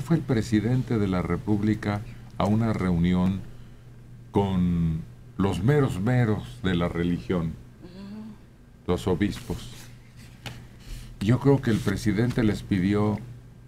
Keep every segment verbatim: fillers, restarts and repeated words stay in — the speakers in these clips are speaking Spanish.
fue el presidente de la República a una reunión con los meros meros de la religión, los obispos. Yo creo que el presidente les pidió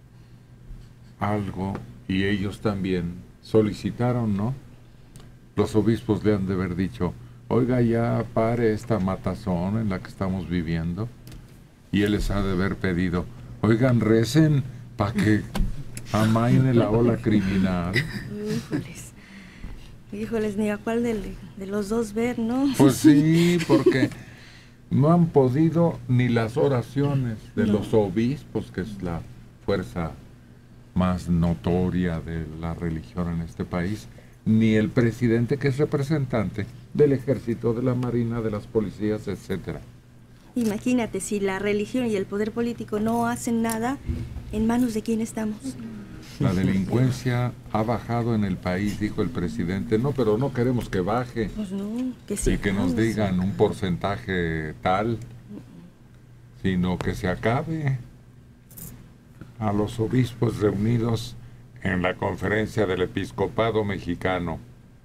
algo y ellos también solicitaron, ¿no? Los obispos le han de haber dicho, oiga, ya pare esta matazón en la que estamos viviendo. Y él les ha de haber pedido, oigan, recen para que amaine la ola criminal. Híjoles, híjoles, ni a cuál de, de los dos ver, ¿no? Pues sí, porque no han podido ni las oraciones de no. los obispos, que es la fuerza más notoria de la religión en este país, ni el presidente, que es representante del ejército, de la marina, de las policías, etcétera. Imagínate, si la religión y el poder político no hacen nada, ¿en manos de quién estamos? La delincuencia ha bajado en el país, dijo el presidente. No, pero no queremos que baje. Pues no, que se y que nos digan un porcentaje tal, sino que se acabe. A los obispos reunidos en la conferencia del episcopado mexicano,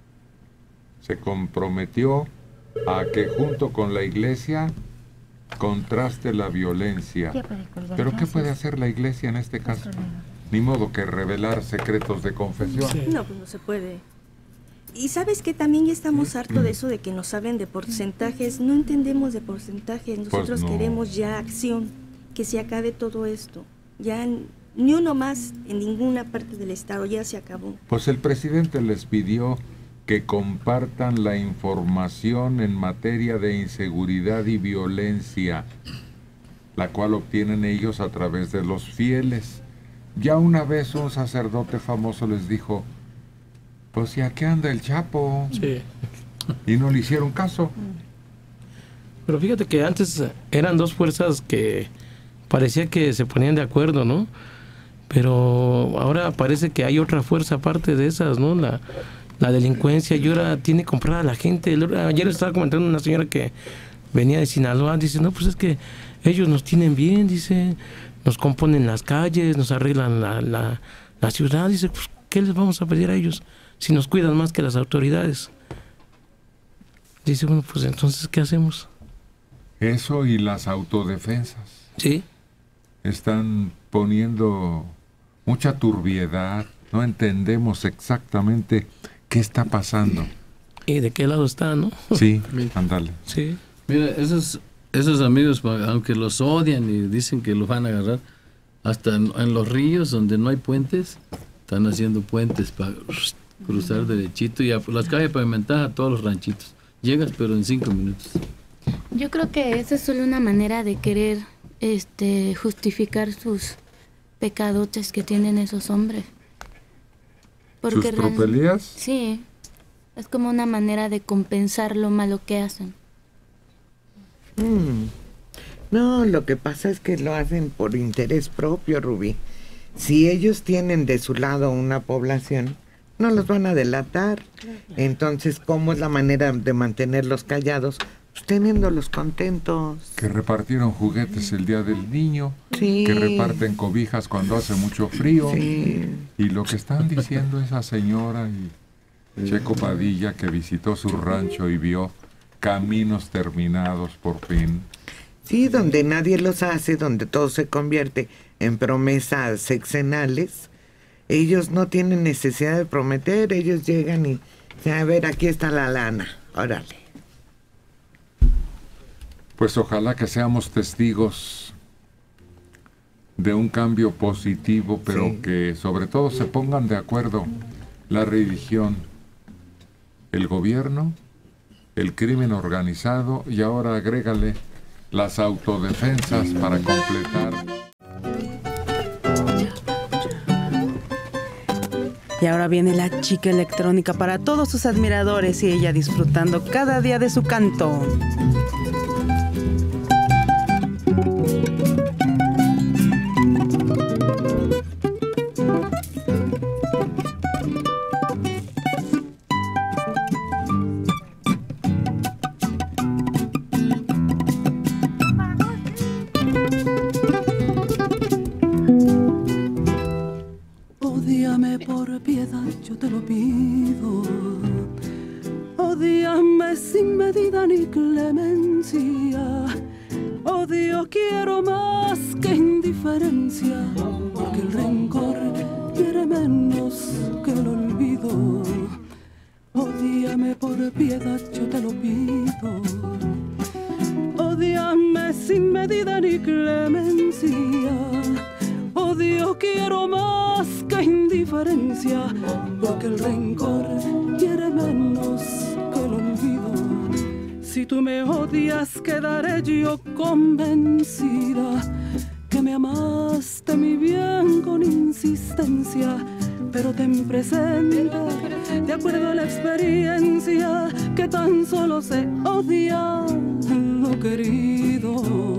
se comprometió a que junto con la iglesia contraste la violencia. ¿Pero qué puede hacer la iglesia en este caso? Ni modo que revelar secretos de confesión. No, pues no se puede. Y ¿sabes qué? También ya estamos hartos de eso de que nos hablen de porcentajes. No entendemos de porcentajes. Nosotros pues no. queremos ya acción, que se acabe todo esto. Ya ni uno más en ninguna parte del estado, ya se acabó. Pues el presidente les pidió que compartan la información en materia de inseguridad y violencia, la cual obtienen ellos a través de los fieles. Ya una vez un sacerdote famoso les dijo, pues ¿y a qué anda el Chapo? Sí. Y no le hicieron caso. Pero fíjate que antes eran dos fuerzas que parecía que se ponían de acuerdo, ¿no? Pero ahora parece que hay otra fuerza aparte de esas, ¿no? La, la delincuencia, y ahora tiene comprada a la gente. Ayer estaba comentando una señora que venía de Sinaloa, dice, no, pues es que ellos nos tienen bien, dice, nos componen las calles, nos arreglan la, la, la ciudad, dice, pues ¿qué les vamos a pedir a ellos si nos cuidan más que las autoridades? Dice, bueno, pues entonces, ¿qué hacemos? Eso y las autodefensas. Sí. Están poniendo mucha turbiedad, no entendemos exactamente qué está pasando. ¿Y de qué lado está, no? Sí, ándale. Sí. Mira, esos, esos amigos, aunque los odian y dicen que los van a agarrar, hasta en, en los ríos donde no hay puentes, están haciendo puentes para cruzar derechito y a, las calles pavimentadas a todos los ranchitos. Llegas, pero en cinco minutos. Yo creo que esa es solo una manera de querer este, justificar sus pecadotes que tienen esos hombres. Porque ¿sus tropelías? Sí, es como una manera de compensar lo malo que hacen. Mm. No, lo que pasa es que lo hacen por interés propio, Rubí. Si ellos tienen de su lado una población, no los van a delatar. Entonces, ¿cómo es la manera de mantenerlos callados? Pues teniéndolos contentos. Que repartieron juguetes el día del niño, sí. Que reparten cobijas cuando hace mucho frío. Sí. Y lo que están diciendo esa señora y Checo Padilla, que visitó su rancho y vio caminos terminados por fin. Sí, donde nadie los hace, donde todo se convierte en promesas sexenales. Ellos no tienen necesidad de prometer, ellos llegan y dicen, a ver, aquí está la lana, órale. Pues ojalá que seamos testigos de un cambio positivo, pero sí. Que sobre todo se pongan de acuerdo la religión, el gobierno, el crimen organizado y ahora agrégale las autodefensas para completar. Y ahora viene la chica electrónica para todos sus admiradores y ella disfrutando cada día de su canto. por piedad yo te lo pido. Odíame sin medida ni clemencia. Odio quiero más que indiferencia, porque el rencor quiere menos que el olvido. Odíame por piedad yo te lo pido. Odíame sin medida ni clemencia. Odio quiero más que indiferencia, porque el rencor quiere menos que el olvido. Si tú me odias, quedaré yo convencida que me amaste mi bien con insistencia, pero ten presente, de acuerdo a la experiencia, que tan solo se odia lo querido.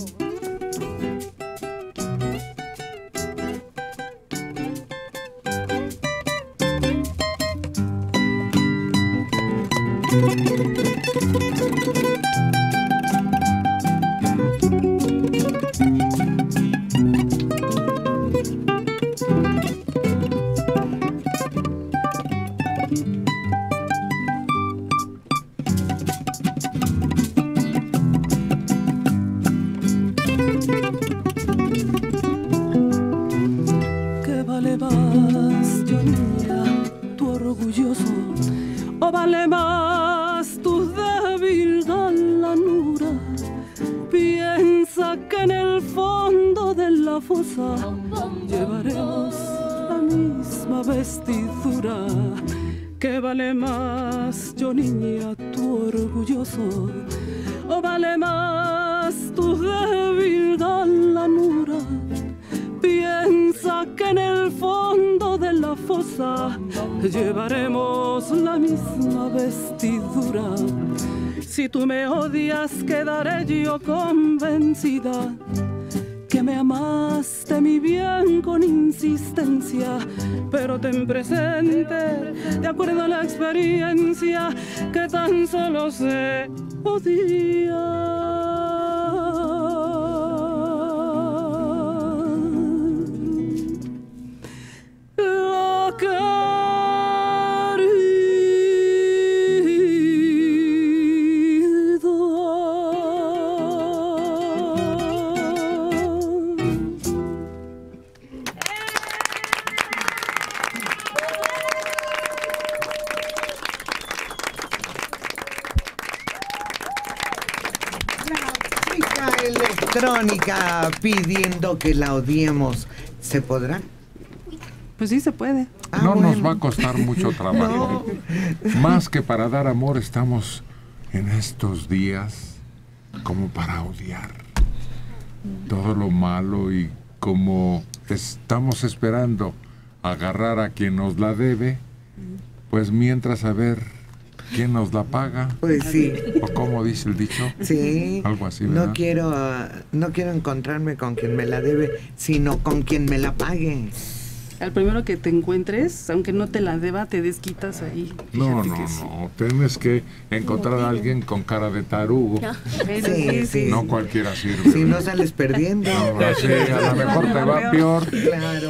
Llevaremos la misma vestidura. ¿Qué vale más, yo niña, tu orgulloso? ¿O vale más tu débil galanura? Piensa que en el fondo de la fosa llevaremos la misma vestidura. Si tú me odias, quedaré yo convencida que me amaste mi bien con insistencia, pero ten presente, de acuerdo a la experiencia, que tan solo se odia lo que electrónica pidiendo que la odiemos. ¿Se podrá? Pues sí, se puede. Ah, no bueno. Nos va a costar mucho trabajo. No. Más que para dar amor, estamos en estos días como para odiar todo lo malo, y como estamos esperando agarrar a quien nos la debe, pues mientras a ver quién nos la paga. Pues sí. ¿O cómo dice el dicho? Sí. Algo así, ¿verdad? No quiero, uh, no quiero encontrarme con quien me la debe, sino con quien me la pague. Al primero que te encuentres, aunque no te la deba, te desquitas ahí. No, no, no. Sí. Tienes que encontrar a alguien con cara de tarugo. Sí, sí. No cualquiera sirve. Si no sales perdiendo. No, sí, a lo mejor te va peor. Claro.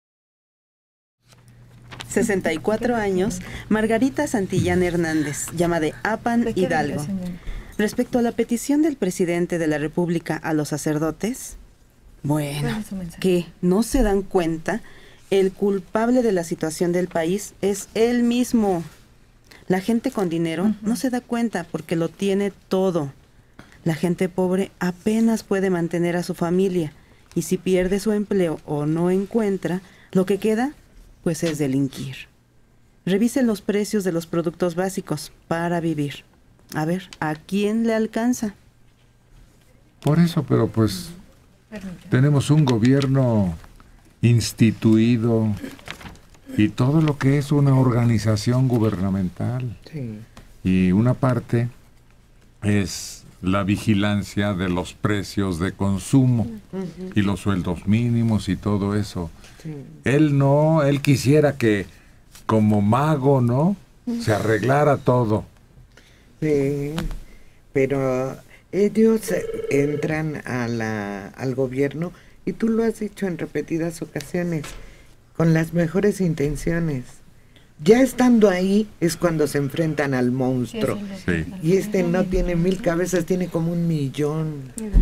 sesenta y cuatro años, Margarita Santillán Hernández, llama de Apan, Hidalgo. Respecto a la petición del presidente de la República a los sacerdotes, bueno, que no se dan cuenta, el culpable de la situación del país es él mismo. La gente con dinero uh-huh. no se da cuenta porque lo tiene todo. La gente pobre apenas puede mantener a su familia, y si pierde su empleo o no encuentra, lo que queda pues es delinquir. Revisen los precios de los productos básicos para vivir. A ver, ¿a quién le alcanza? Por eso, pero pues tenemos un gobierno instituido y todo lo que es una organización gubernamental. Sí. Y una parte es la vigilancia de los precios de consumo uh-huh. y los sueldos mínimos y todo eso. Sí. Él no, él quisiera que como mago, ¿no? Se arreglara todo. Sí, pero ellos entran a la, al gobierno, y tú lo has dicho en repetidas ocasiones, con las mejores intenciones. Ya estando ahí es cuando se enfrentan al monstruo. Sí. Y este no tiene mil cabezas, tiene como un millón.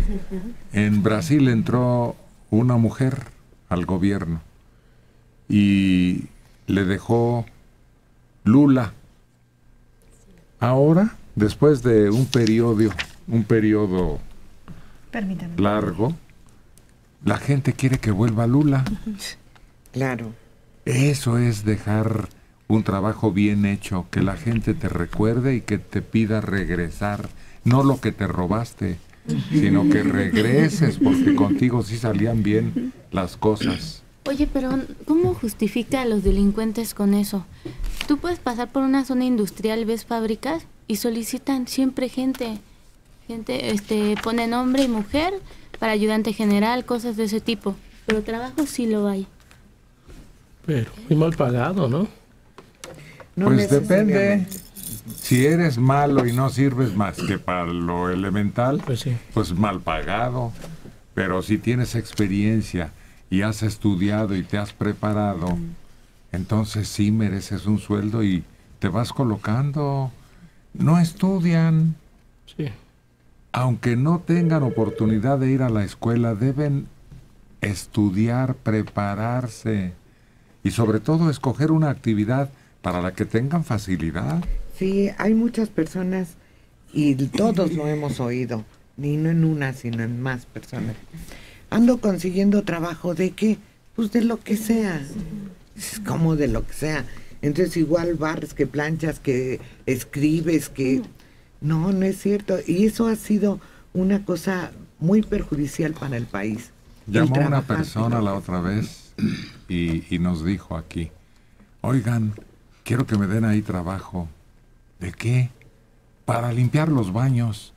En Brasil entró una mujer al gobierno y le dejó Lula. Ahora, después de un periodo, un periodo Permítame. largo, la gente quiere que vuelva Lula. Claro. Eso es dejar un trabajo bien hecho, que la gente te recuerde y que te pida regresar, no lo que te robaste, sino que regreses, porque contigo sí salían bien las cosas. Oye, pero ¿cómo justifica a los delincuentes con eso? Tú puedes pasar por una zona industrial, ves fábricas y solicitan siempre gente, gente, este, ponen hombre y mujer para ayudante general, cosas de ese tipo, pero trabajo sí lo hay. Pero muy mal pagado, ¿no? No Pues depende. necesariamente. Si eres malo y no sirves más que para lo elemental, Pues sí. pues mal pagado. Pero si tienes experiencia y has estudiado y te has preparado, entonces sí mereces un sueldo y te vas colocando. No estudian. Sí. Aunque no tengan oportunidad de ir a la escuela, deben estudiar, prepararse y sobre todo escoger una actividad para la que tengan facilidad. Sí, hay muchas personas, y todos lo hemos oído, y no en una, sino en más personas. Ando consiguiendo trabajo de qué, pues de lo que sea, es como de lo que sea. Entonces igual barres, que planchas, que escribes, que... No, no es cierto. Y eso ha sido una cosa muy perjudicial para el país. Llamó El una trabajar. persona la otra vez y, y nos dijo aquí, oigan, quiero que me den ahí trabajo. ¿De qué? Para limpiar los baños.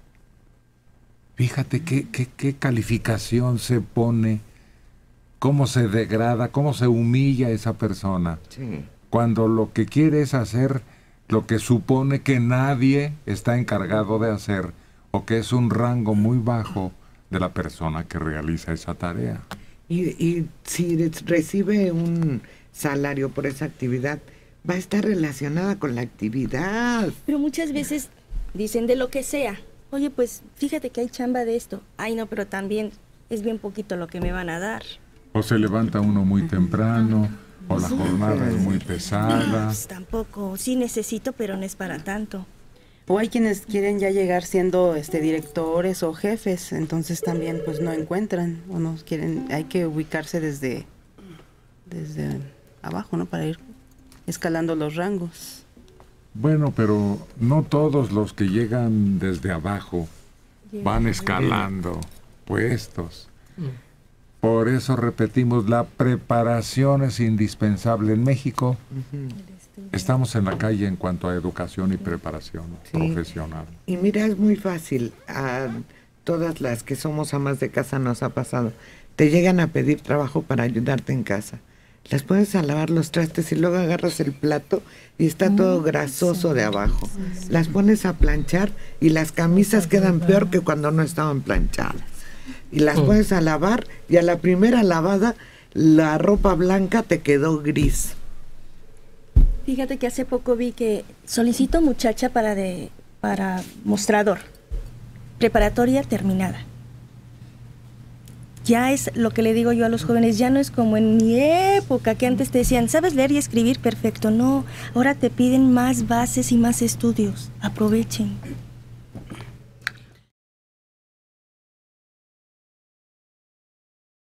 Fíjate qué, qué, qué calificación se pone, cómo se degrada, cómo se humilla esa persona. Sí. Cuando lo que quiere es hacer lo que supone que nadie está encargado de hacer, o que es un rango muy bajo de la persona que realiza esa tarea. Y, y si recibe un salario por esa actividad, va a estar relacionada con la actividad. Pero muchas veces dicen de lo que sea. Oye, pues fíjate que hay chamba de esto. Ay, no, pero también es bien poquito lo que me van a dar. O se levanta uno muy temprano, o la jornada es muy pesada. Pues tampoco, sí necesito, pero no es para tanto. O hay quienes quieren ya llegar siendo este directores o jefes, entonces también pues no encuentran o no quieren, hay que ubicarse desde desde abajo, ¿no? Para ir escalando los rangos. Bueno, pero no todos los que llegan desde abajo van escalando puestos. Por eso repetimos, la preparación es indispensable. En México estamos en la calle en cuanto a educación y preparación Sí. profesional. Y mira, es muy fácil. A todas las que somos amas de casa nos ha pasado. Te llegan a pedir trabajo para ayudarte en casa. Las pones a lavar los trastes y luego agarras el plato y está todo grasoso de abajo. Las pones a planchar y las camisas quedan peor que cuando no estaban planchadas. Y las pones a lavar y a la primera lavada la ropa blanca te quedó gris. Fíjate que hace poco vi que solicito muchacha para de para mostrador, preparatoria terminada. Ya es lo que le digo yo a los jóvenes, ya no es como en mi época que antes te decían, ¿sabes leer y escribir? Perfecto. No, ahora te piden más bases y más estudios. Aprovechen.